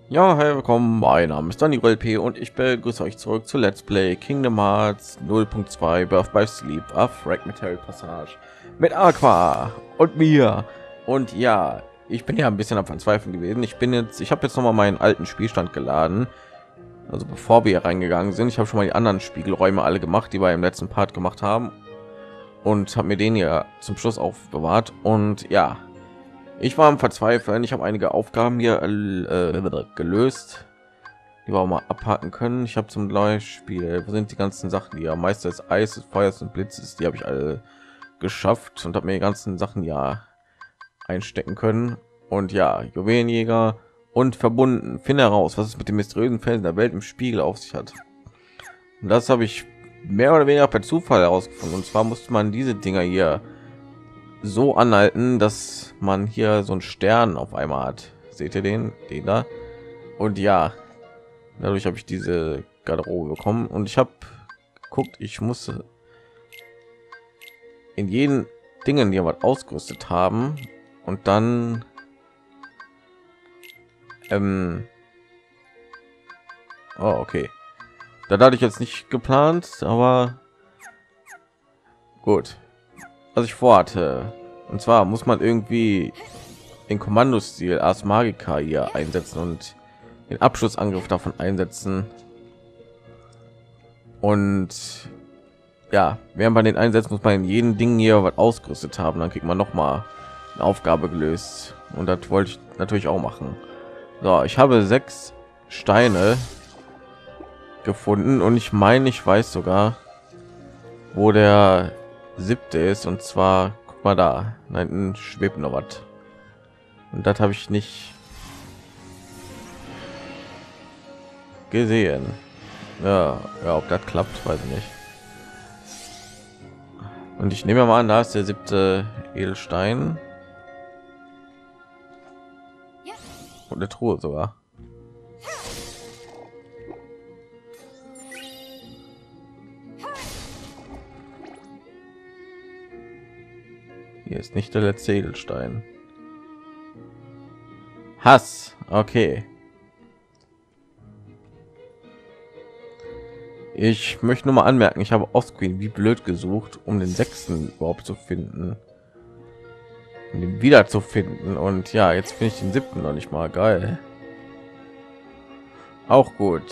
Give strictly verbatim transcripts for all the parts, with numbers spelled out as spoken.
Ja, hey, willkommen. Mein Name ist Daniel L P und ich begrüße euch zurück zu Let's Play Kingdom Hearts null Punkt zwei Birth by Sleep, a Fragmentary Passage mit Aqua und mir. Und ja, ich bin ja ein bisschen am Verzweifeln gewesen. Ich bin jetzt, ich habe jetzt noch mal meinen alten Spielstand geladen. Also bevor wir hier reingegangen sind, ich habe schon mal die anderen Spiegelräume alle gemacht, die wir im letzten Part gemacht haben, und habe mir den ja zum Schluss aufbewahrt. Und ja, ich war am Verzweifeln. Ich habe einige Aufgaben hier äh, gelöst, die wir auch mal abhaken können. Ich habe zum Beispiel, wo sind die ganzen Sachen, die ja Meister des Eises, Feuers und Blitzes, die habe ich alle geschafft und habe mir die ganzen Sachen ja einstecken können. Und ja, Juwelenjäger und verbunden. Finde heraus, was es mit dem mysteriösen Felsen der Welt im Spiegel auf sich hat. Und das habe ich mehr oder weniger per Zufall herausgefunden. Und zwar musste man diese Dinger hier so anhalten, dass man hier so einen Stern auf einmal hat. Seht ihr den, den da? Und ja, dadurch habe ich diese Garderobe bekommen. Und ich habe geguckt, ich musste in jeden Dingen, die was ausgerüstet haben, und dann ähm oh, okay, da hatte ich jetzt nicht geplant, aber gut, was ich vorhatte. Und zwar muss man irgendwie den Kommandostil Ars Magica hier einsetzen und den Abschlussangriff davon einsetzen. Und ja, während man den einsetzt, muss man in jedem Ding hier was ausgerüstet haben. Dann kriegt man noch mal eine Aufgabe gelöst. Und das wollte ich natürlich auch machen. So, ich habe sechs Steine gefunden und ich meine, ich weiß sogar, wo der siebte ist. Und zwar, guck mal da, da hinten schwebt noch was. Und das habe ich nicht gesehen. Ja, ja, ob das klappt, weiß ich nicht. Und ich nehme mal an, da ist der siebte Edelstein. Und eine Truhe sogar. Hier ist nicht der letzte Edelstein. Hass. Okay. Ich möchte nur mal anmerken, ich habe Offscreen wie blöd gesucht, um den sechsten überhaupt zu finden, um den wieder zu finden. Und ja, jetzt finde ich den siebten noch nicht mal. Geil. Auch gut.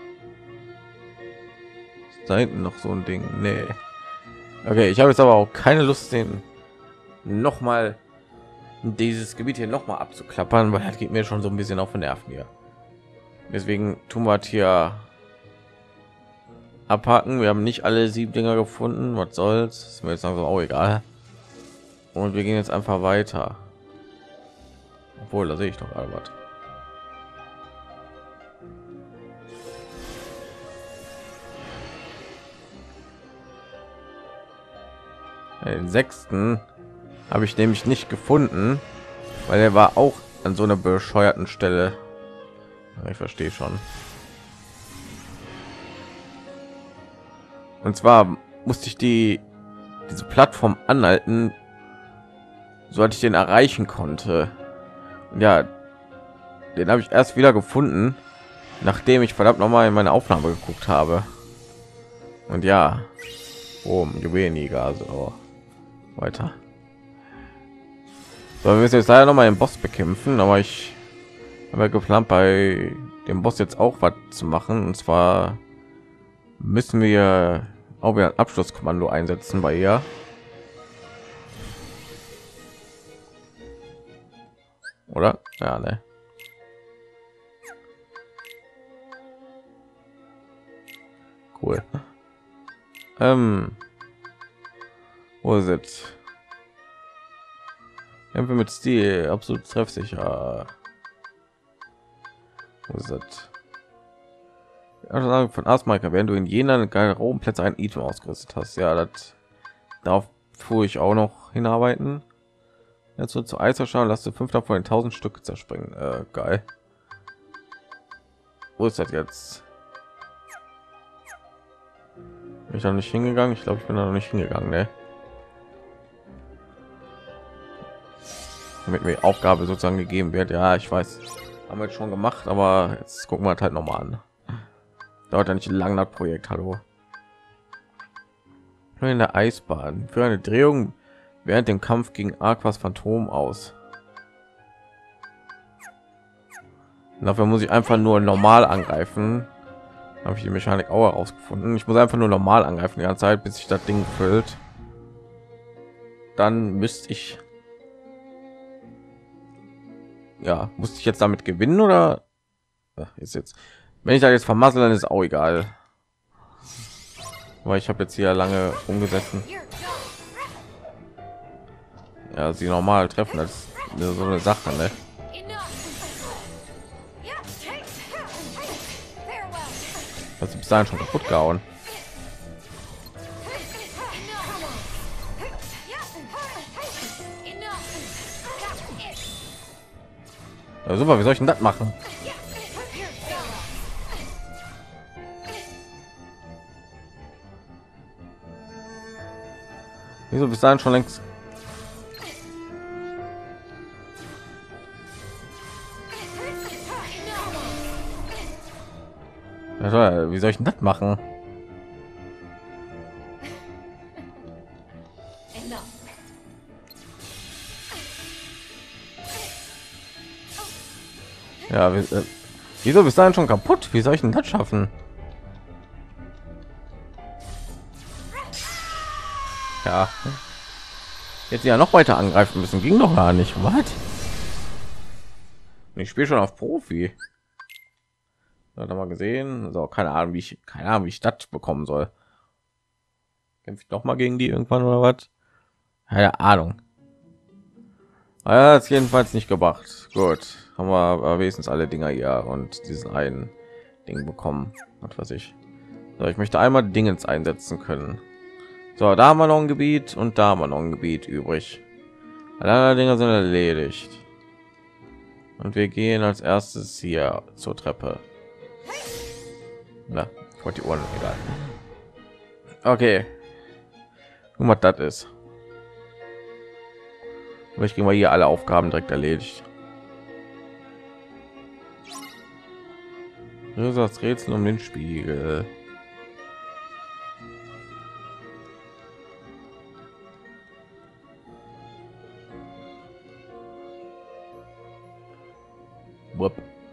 Ist da hinten noch so ein Ding? Nee. Okay, ich habe jetzt aber auch keine Lust, den noch mal dieses Gebiet hier noch mal abzuklappern, weil das geht mir schon so ein bisschen auf den Nerven hier. Deswegen tun wir hier abhaken. Wir haben nicht alle sieben Dinger gefunden. Was soll's? Ist mir jetzt also auch egal. Und wir gehen jetzt einfach weiter. Obwohl, da sehe ich doch Albert. Den sechsten habe ich nämlich nicht gefunden, weil er war auch an so einer bescheuerten Stelle. Ich verstehe schon. Und zwar musste ich die diese Plattform anhalten, so dass ich den erreichen konnte. Und ja, den habe ich erst wieder gefunden, nachdem ich verdammt noch mal in meine Aufnahme geguckt habe. Und ja, oh, Juwelenjäger, also weiter. So, wir müssen jetzt leider noch mal den Boss bekämpfen, aber ich habe ja geplant, bei dem Boss jetzt auch was zu machen. Und zwar müssen wir auch wieder ein Abschlusskommando einsetzen bei ihr. Oder? Ja, ne. Cool. Ähm, wo ist es? Kämpfe mit Stil, absolut treffsicher. Wo ist es? Also von Asmaika, während du in jener Garderobenplätze ein Item ausgerüstet hast. Ja, das darauf fuhr ich auch noch hinarbeiten. Jetzt wird zu Eiserschalen, lass du fünf davon in tausend Stück zerspringen. Äh, geil. Wo ist das jetzt? Bin ich da nicht hingegangen? Ich glaube, ich bin da noch nicht hingegangen, ne? Damit mir Aufgabe sozusagen gegeben wird. Ja, ich weiß. Haben wir jetzt schon gemacht, aber jetzt gucken wir halt noch mal an. Dauert ja nicht lang das Projekt. Hallo. In der Eisbahn für eine Drehung während dem Kampf gegen Aquas Phantom aus. Dafür muss ich einfach nur normal angreifen. Habe ich die Mechanik auch herausgefunden. Ich muss einfach nur normal angreifen die ganze Zeit, bis sich das Ding füllt. Dann müsste ich, ja, musste ich jetzt damit gewinnen oder Ach, ist jetzt, wenn ich da jetzt vermassel, dann ist auch egal. Weil ich habe jetzt hier lange umgesessen. Ja, sie normal treffen, das ist so eine Sache, ne? Was bis dahin schon kaputt gehauen. Ja, super, wie soll ich denn das machen? Wieso bis dahin schon längst? Ja, wie soll ich denn das machen? Ja, wie, äh, wieso bis dahin schon kaputt? Wie soll ich denn das schaffen? Ja, jetzt ja noch weiter angreifen müssen, ging doch gar nicht. Was? Ich spiele schon auf Profi. Hat er mal gesehen. So, keine Ahnung, wie ich keine Ahnung, wie ich das bekommen soll. Kämpfe ich doch mal gegen die irgendwann oder was? Keine Ahnung. Ja, ist jedenfalls nicht gebracht. Gut, haben wir aber wenigstens alle Dinger hier und diesen einen Ding bekommen. Was weiß ich. So, ich möchte einmal Dingens einsetzen können. So, da haben wir noch ein Gebiet und da haben wir noch ein Gebiet übrig. Alle Dinger sind erledigt. Und wir gehen als erstes hier zur Treppe. Na, ich wollte die Ohren, egal. Okay. Guck mal, das ist. Aber ich gehe mal hier alle Aufgaben direkt erledigt. Das Rätsel um den Spiegel. Wupp.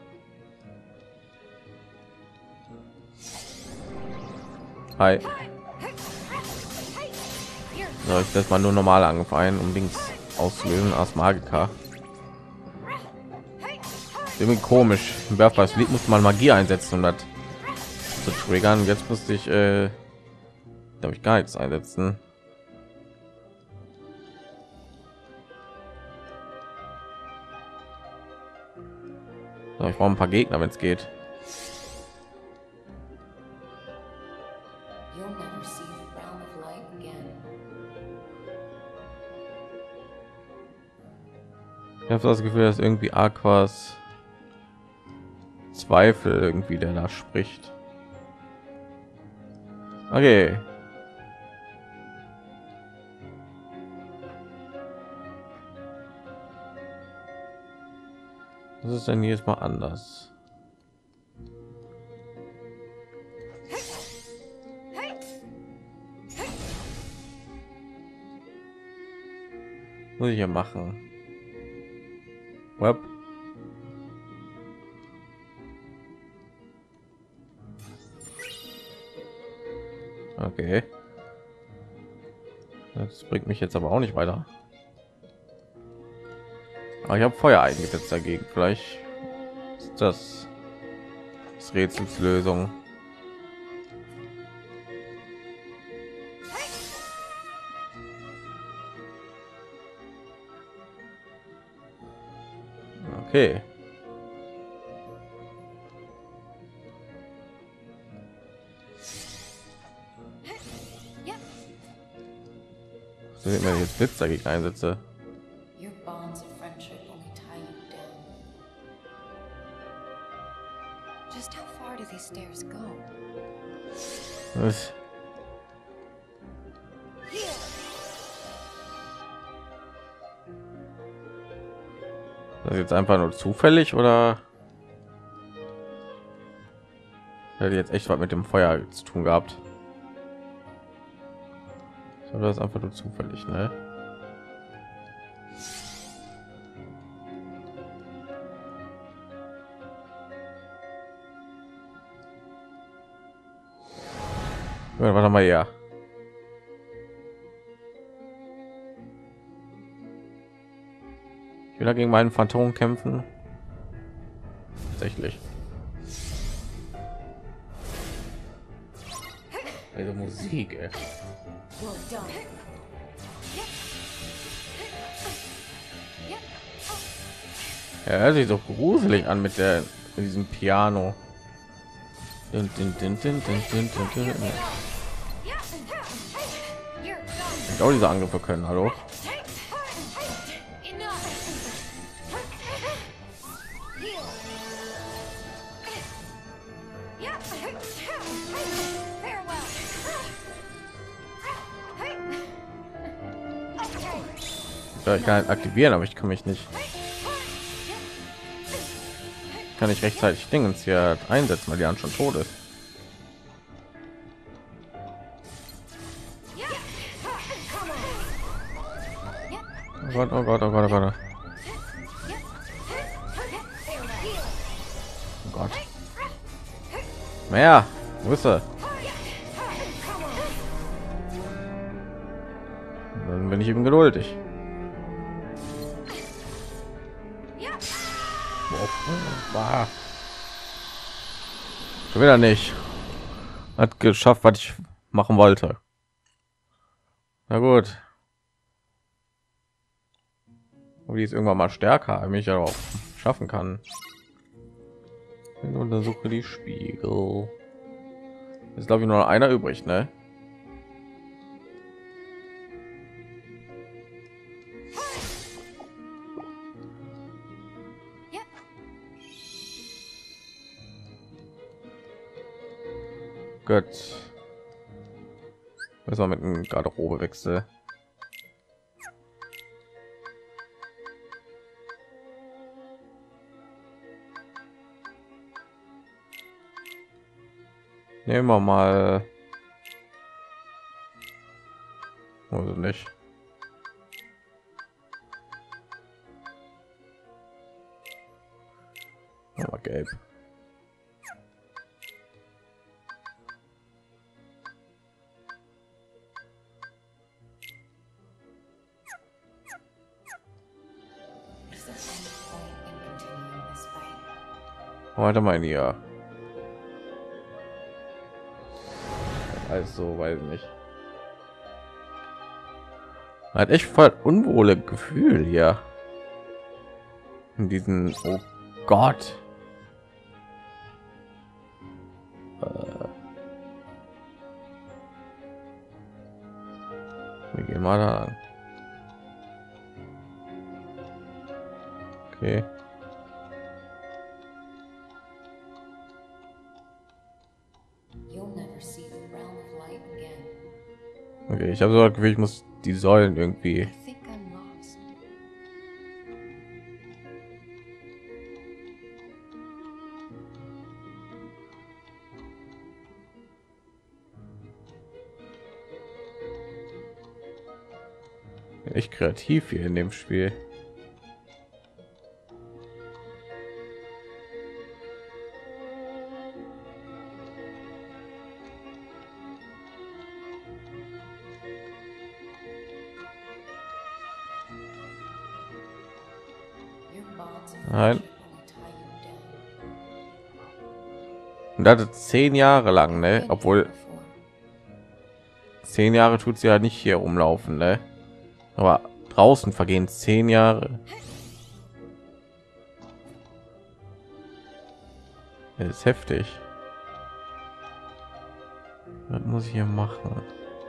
Hi. So, ich das mal nur normal angefangen, um Dings auszulösen als Magiker. Irgendwie komisch. Im Werfbars Lied muss man Magie einsetzen, um das zu triggern. Jetzt musste ich, äh, darf ich gar nichts einsetzen. So, ich brauche ein paar Gegner, wenn es geht. Ich habe das Gefühl, dass irgendwie Aquas Zweifel irgendwie der da spricht. Okay. Was ist denn jetzt mal anders? Muss ich ja machen. Web. Okay. Das bringt mich jetzt aber auch nicht weiter. Aber ich habe Feuer eingesetzt dagegen. Vielleicht ist das das Rätsels Lösung. Okay. So, wenn ich jetzt Blitz dagegen einsetze. Was? Das ist jetzt einfach nur zufällig oder Hätte jetzt echt was mit dem Feuer zu tun gehabt. Ich habe das einfach nur zufällig, ne? Ja, warte mal, ja. Ich will dagegen meinen Phantom kämpfen. Tatsächlich. Also Musik, ey. Ja, hört sich so gruselig an mit der mit diesem Piano. Din, din, din, din, din, din, din, din. Und auch diese Angriffe können, hallo. Ja, ich kann halt aktivieren, aber ich kann mich nicht. Kann ich rechtzeitig Dingens hier einsetzen, weil die Hand schon tot ist. Oh Gott, oh Gott, oh Gott, oh Gott. Oh Gott. Mehr, wo ist er? Dann bin ich eben geduldig. War schon wieder nicht. Hat geschafft, was ich machen wollte. Na gut. Und die ist irgendwann mal stärker, mich aber auch schaffen kann. Ich untersuche die Spiegel. Ist glaube ich nur einer übrig, ne? Gut. Müssen wir mit einem Garderobe wechseln. Nehmen wir mal. Also nicht. Aber gelb. Warte mal hier. Also weiß nicht. Man hat echt voll unwohle Gefühl hier. In diesen, oh Gott. Äh. Wir gehen mal da an. Okay. Okay, ich habe so das Gefühl, ich muss die Säulen irgendwie. Echt kreativ hier in dem Spiel. Nein. Und das ist zehn Jahre lang, ne? Obwohl zehn Jahre tut sie ja nicht hier rumlaufen, ne? Aber draußen vergehen zehn Jahre. Das ist heftig. Was muss ich hier machen?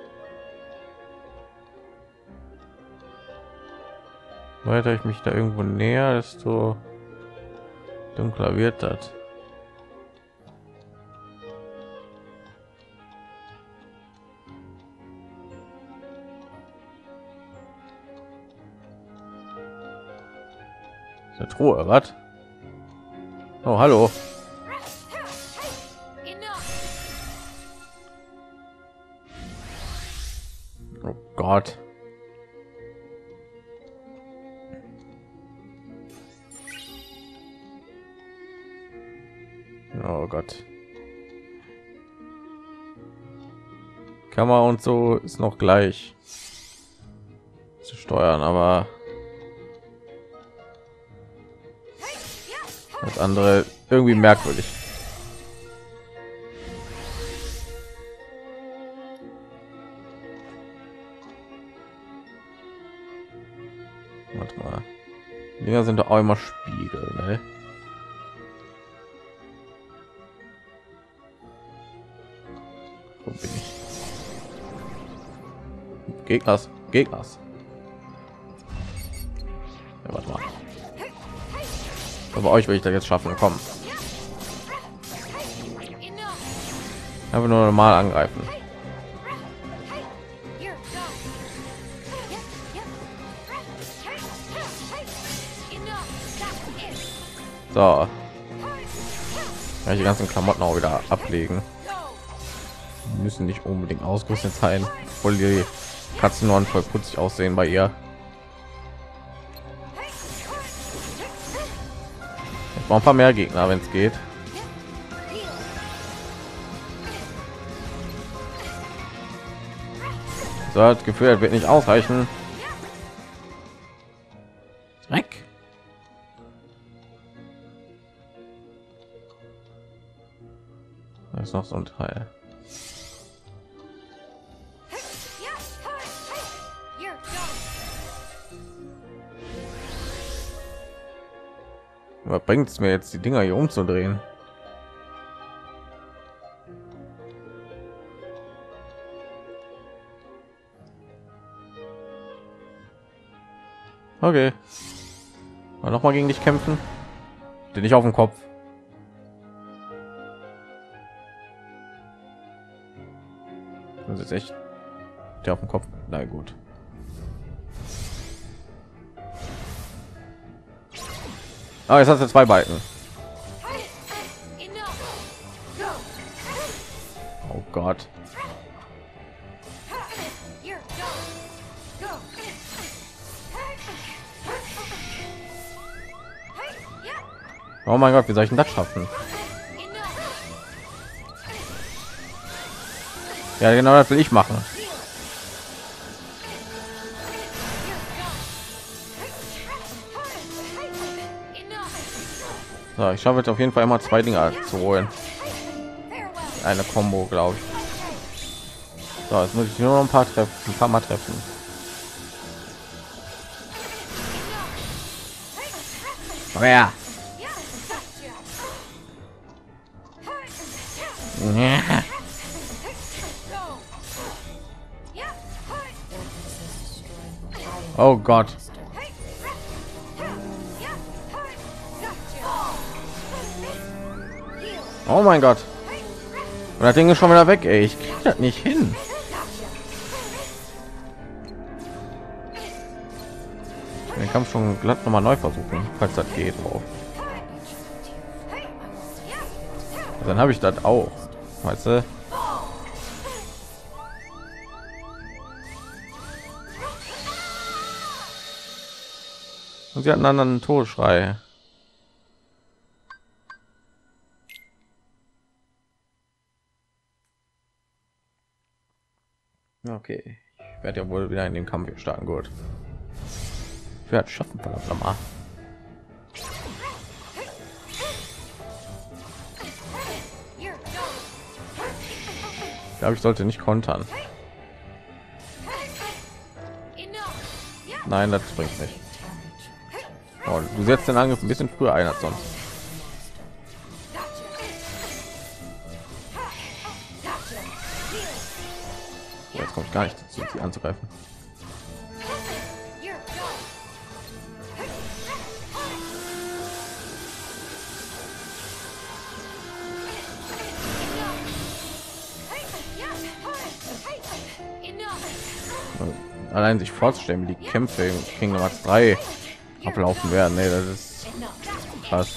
Weiter ich mich da irgendwo näher, desto dunkler wird das. Eine Truhe, was? Oh, hallo. Gott. Oh Gott. Kamera und so ist noch gleich zu steuern, aber das andere irgendwie merkwürdig. Warte mal. Die Dinger sind doch auch immer Spiegel, ne? Wo bin ich? Gegners, Gegners. Ja, warte mal. Aber euch will ich da jetzt schaffen. Komm. Einfach nur normal angreifen. So. Ja, die ganzen Klamotten auch wieder ablegen. Die müssen nicht unbedingt ausgerüstet sein, obwohl die Katzen nur voll putzig aussehen bei ihr. Ich brauche ein paar mehr Gegner, wenn es geht. So, das Gefühl, das wird nicht ausreichen. Dreck. Da ist noch so ein Teil. Was bringt es mir jetzt, die Dinger hier umzudrehen? Okay. Mal noch mal gegen dich kämpfen. Den nicht auf dem Kopf. Das ist echt der auf dem Kopf. Na gut. Ah, jetzt hast du zwei Balken. Oh Gott. Oh mein Gott, wie soll ich denn das schaffen? Ja, genau, das will ich machen. So, ich schaffe jetzt auf jeden Fall immer zwei Dinge zu holen. Eine Combo, glaube ich. So, jetzt muss ich nur noch ein paar treffen, ein paar Mal treffen. Oh ja. Ja. Oh Gott. Oh mein Gott. Und das Ding ist schon wieder weg, ey. Ich krieg das nicht hin. Den Kampf schon glatt noch mal neu versuchen, falls das geht drauf. Dann habe ich das auch. Weißt du? Und sie hatten einen anderen Todesschrei. Okay, ich werde ja wohl wieder in den Kampf starten. Gut, ich werde schaffen, verdammt nochmal. Ich glaube, ich sollte nicht kontern. Nein, das bringt nicht. Oh, du setzt den Angriff ein bisschen früher ein als sonst. Jetzt kommt gar nicht dazu, sie anzugreifen. Allein sich vorzustellen, wie die Kämpfe im Kingdom Hearts drei ablaufen werden, nee, das ist krass.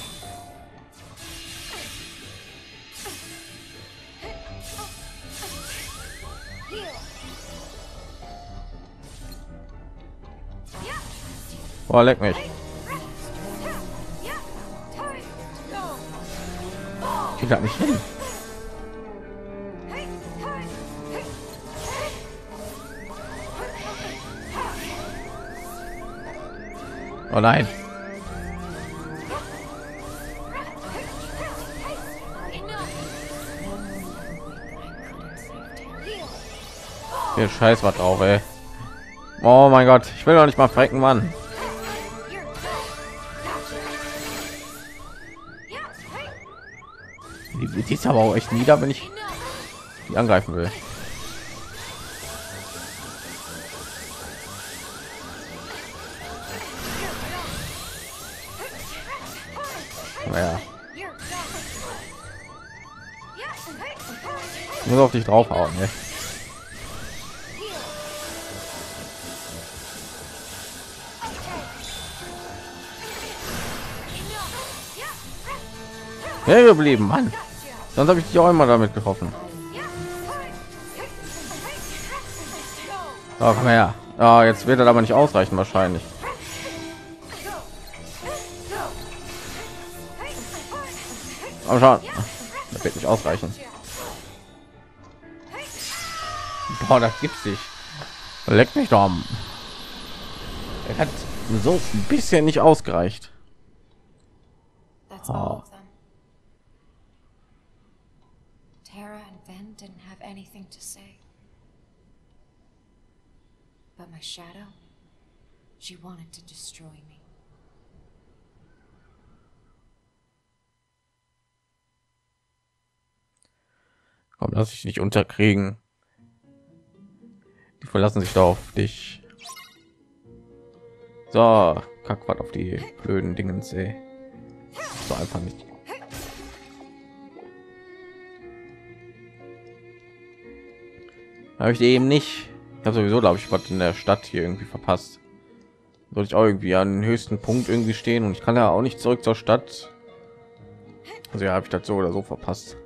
Oh, leck mich. Ich krieg nicht hin. Oh nein. Hier Scheiß was drauf, ey. Oh mein Gott, ich will doch nicht mal frecken, Mann. Die, die ist aber auch echt nieder, wenn ich die angreifen will. Naja. Ich muss auf dich draufhauen, ne? Ja, geblieben, Mann. Sonst habe ich dich auch immer damit getroffen. Oh, komm her. Ah, jetzt wird er aber nicht ausreichen wahrscheinlich. Aber schauen, das wird nicht ausreichen. Boah, das gibt's nicht. Leck mich doch. Er hat so ein bisschen nicht ausgereicht. Oh. Terra and Ben didn't have anything to say. But my shadow, she wanted to destroy me. Komm, lass ich nicht unterkriegen. Die verlassen sich da auf dich. So, kack was auf die blöden Dingen, ey. So einfach nicht. Habe ich eben nicht. Ich habe sowieso, glaube ich, was in der Stadt hier irgendwie verpasst. Sollte ich auch irgendwie an den höchsten Punkt irgendwie stehen und ich kann ja auch nicht zurück zur Stadt. Also ja, habe ich das so oder so verpasst.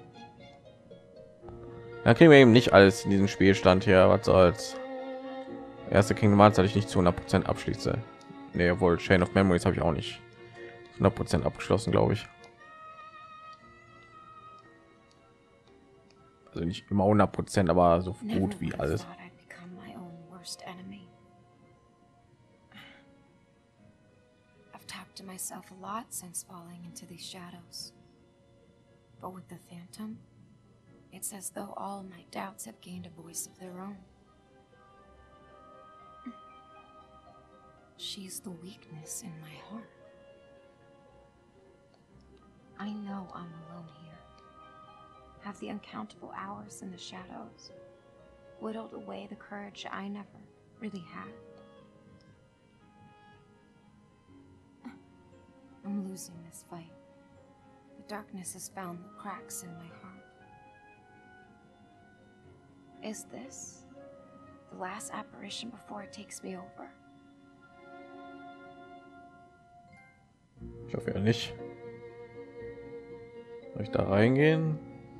Da kriegen wir eben nicht alles in diesem Spielstand hier. Was soll's? Erste Kingdom Hearts hatte ich nicht zu hundert Prozent abschließe. Nee, obwohl Chain of Memories habe ich auch nicht hundert Prozent abgeschlossen, glaube ich. Also nicht immer hundert Prozent, aber so gut wie alles. I've talked to myself a lot since falling into these shadows. But with the Phantom, it's as though all my doubts have gained a voice of their own. She's the weakness in my heart. I know I'm alone here. Have the uncountable hours in the shadows whittled away the courage I never really had. I'm losing this fight. The darkness has found the cracks in my heart. Is this the last apparition before it takes me over? Ich hoffe ja nicht. Soll ich da reingehen?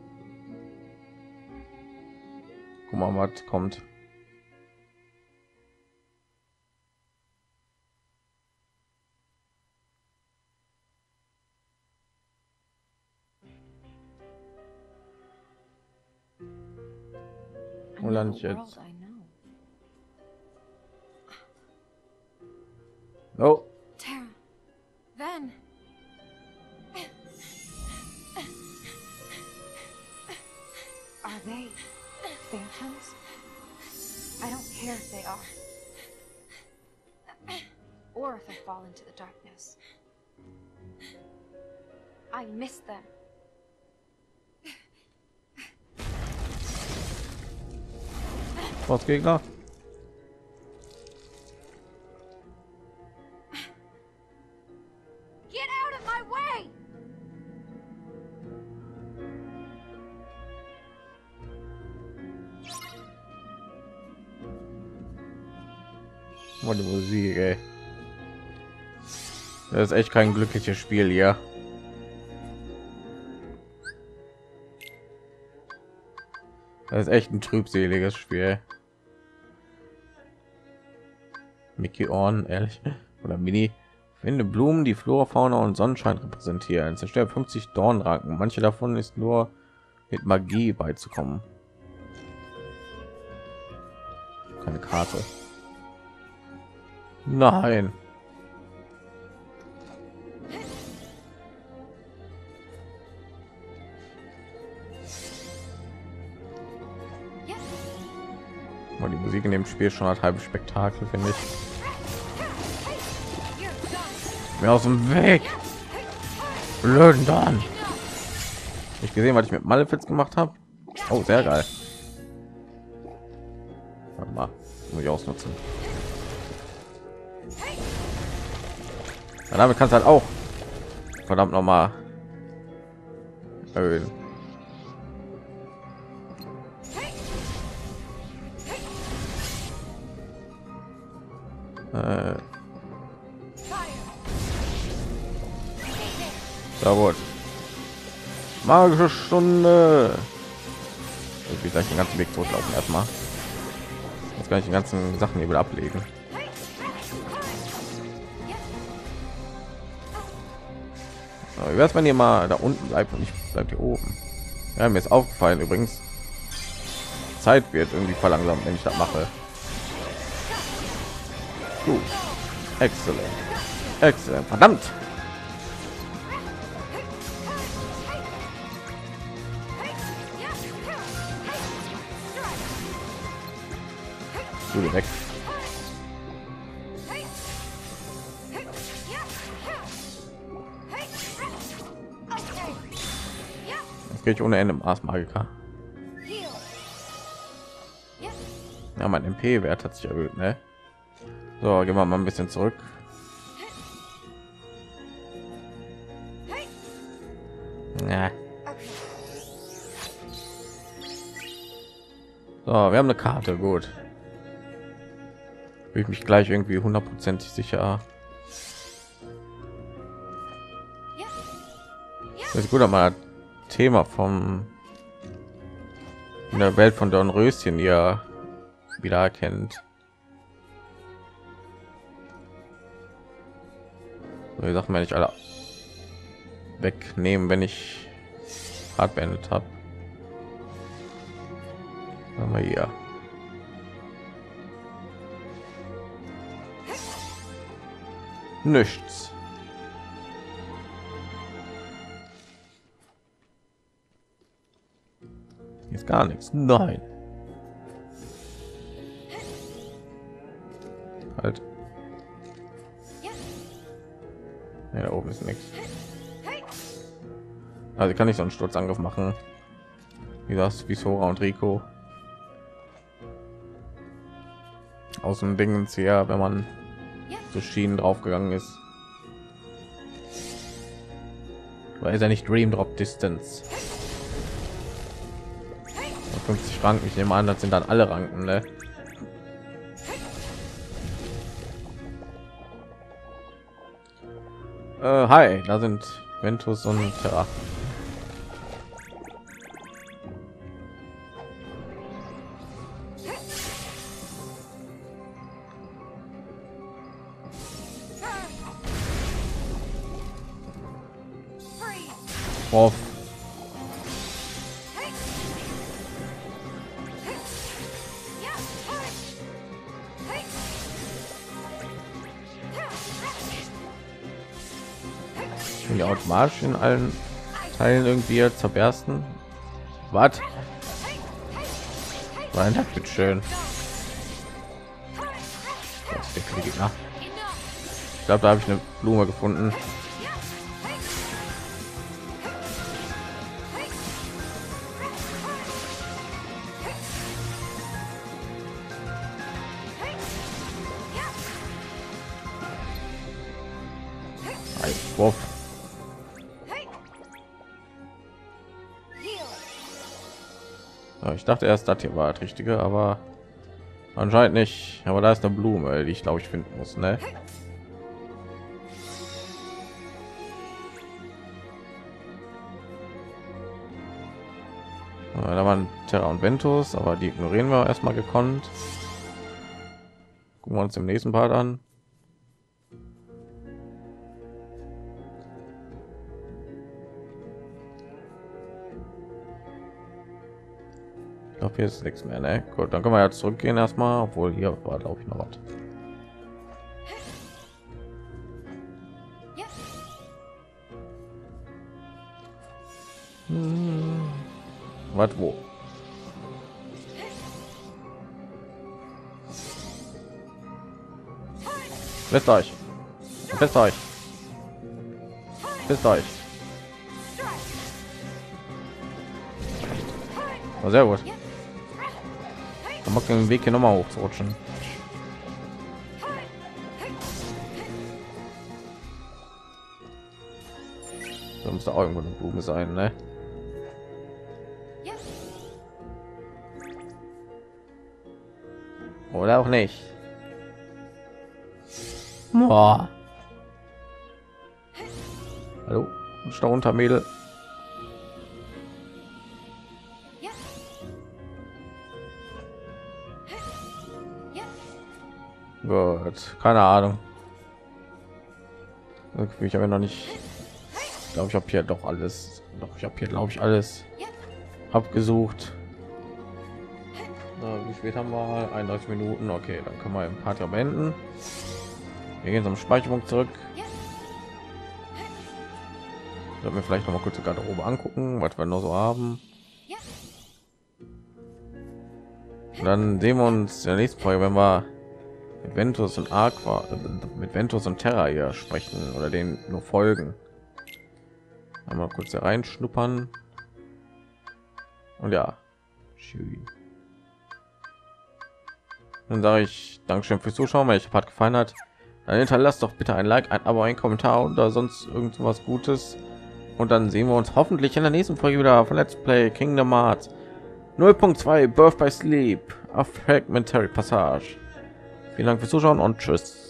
Guck mal, was kommt. Wo lande ich jetzt? Oh. Terra, Ven. Are they phantoms? I don't care if they are. Or if I fall into the darkness. I miss them. Was Gegner? Get out of my way! Oh, die Musik, ey. Das ist echt kein glückliches Spiel hier. Das ist echt ein trübseliges Spiel. Mickey Ohren, ehrlich. oder Mini. Finde Blumen, die Flora, Fauna und Sonnenschein repräsentieren. Zerstöre fünfzig Dornranken. Manche davon ist nur mit Magie beizukommen. Keine Karte. Nein. Oh, die Musik in dem Spiel schon ein halbes Spektakel, finde ich. Mir aus dem Weg. Blöden dann. Ich gesehen, was ich mit Malefiz gemacht habe. Oh, sehr geil. Warte mal, muss ich ausnutzen. Ja, damit kannst du halt auch verdammt noch mal erhöhen. Äh. Da wurde magische Stunde. Ich will gleich den ganzen Weg zurücklaufen erstmal. Jetzt kann ich die ganzen Sachen hier wieder ablegen. Aber wie wär's, wenn ihr mal da unten bleibt und ich bleibt hier oben? Ja, mir ist aufgefallen übrigens, Zeit wird irgendwie verlangsamt, wenn ich das mache. Gut. Exzellent. Exzellent. Verdammt. Du weg. Jetzt gehe ich ohne Ende im Ars Magica. Ja, mein M P-Wert hat sich erhöht, ne? So, gehen wir mal ein bisschen zurück. Ja. So, wir haben eine Karte, gut. Will ich mich gleich irgendwie hundertprozentig sicher. Das ist gut, aber Thema vom in der Welt von Dornröschen ihr wieder erkennt. So, die Sachen, wenn ich alle wegnehmen, wenn ich hart beendet habe. Haben wir hier. Nichts. Ist gar nichts. Nein. Halt. Ja, da oben ist nichts. Also kann ich so einen Sturzangriff machen. Wie das, wie Sora und Rico. Aus dem Ding hier, wenn man so Schienen draufgegangen ist. Weil ist ja nicht Dream Drop Distance. fünfzig Ranken, ich nehme an, das sind dann alle Ranken, ne? Äh, hi, da sind Ventus und Terra. Auf. Die automatisch in allen Teilen irgendwie zerbersten. Was? Nein, das wird schön. Ich glaube, da habe ich eine Blume gefunden. Ein Wurf. Ja, ich dachte erst, das hier war das Richtige, aber anscheinend nicht. Aber da ist eine Blume, die ich glaube ich finden muss, ne? Ja, da waren Terra und Ventus, aber die ignorieren wir erstmal gekonnt. Gucken wir uns im nächsten Part an. glaube, hier ist nichts mehr, ne? Gut, dann können wir ja zurückgehen erstmal, obwohl hier war, glaube ich, noch was. Hm. Was wo? Wisst euch. Wisst euch. Wisst euch. Oh, sehr gut. Dann macht den Weg hier noch mal hoch zu rutschen. Da muss da auch irgendwo eine Blume sein, ne? Oder auch nicht. Boah. Hallo, da runter, Mädel. Gut, keine Ahnung. Ich habe ja noch nicht. Ich glaube, ich habe hier doch alles. Doch, ich habe hier, glaube ich, alles abgesucht. Na, wie spät haben wir? einunddreißig Minuten. Okay, dann können wir im Part ja beenden. Wir gehen zum Speicherpunkt zurück. Sollten wir vielleicht noch mal kurz die Garderobe angucken, was wir noch so haben. Und dann sehen wir uns in der nächsten Folge, wenn wir mit Ventus und Aqua, mit Ventus und Terra hier sprechen oder den nur folgen. Einmal kurz hier reinschnuppern. Und ja, schön. Dann sage ich Dankeschön fürs Zuschauen, wenn euch der Part gefallen hat. Dann hinterlasst doch bitte ein Like, ein Abo, ein Kommentar oder sonst irgendwas Gutes. Und dann sehen wir uns hoffentlich in der nächsten Folge wieder von Let's Play Kingdom Hearts null Punkt zwei Birth by Sleep auf Fragmentary Passage. Vielen Dank fürs Zuschauen und tschüss.